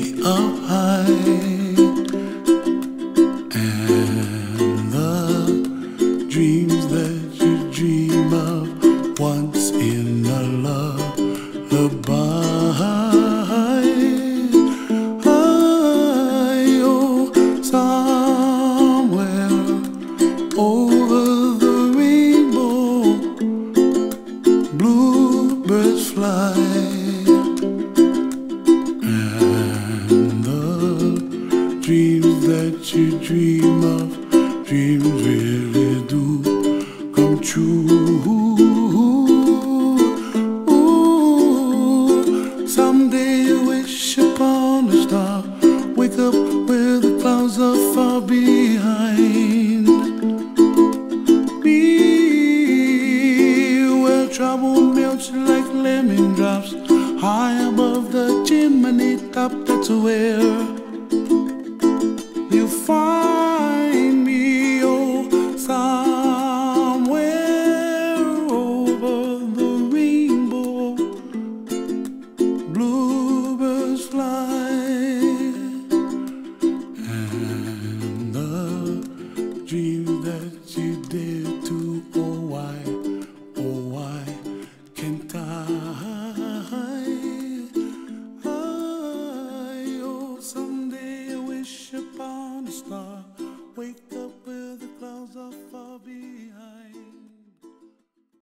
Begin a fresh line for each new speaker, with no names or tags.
up high, and the dreams that you dream of once in a lullaby. Oh, somewhere over the rainbow, bluebirds fly. Dreams that you dream of, dreams really do come true. Ooh, someday you wish upon a star, wake up where the clouds are far behind. Be where trouble melts like lemon drops, high above the chimney top. That's where you find me, oh, somewhere over the rainbow, bluebirds fly, and the dreams that you dare to, oh, why